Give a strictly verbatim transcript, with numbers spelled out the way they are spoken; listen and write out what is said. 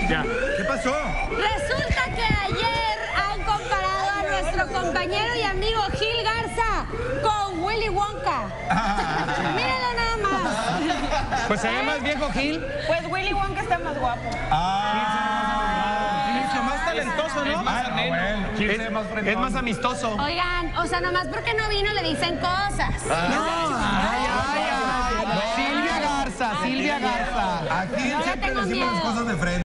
Ya. ¿Qué pasó? Resulta que ayer han comparado a nuestro compañero y amigo Gil Garza con Willy Wonka. Mírenlo nada más. Pues se ve más viejo Gil. Pues Willy Wonka está más guapo. Ah, mucho más talentoso, ¿no? Es más, Ah, no, bueno. es, es más amistoso. Oigan, o sea, nomás porque no vino le dicen cosas. Ay, ay, ay. Silvia Garza, Silvia Garza. Aquí Yo le siempre tengo decimos las miedo. cosas de frente.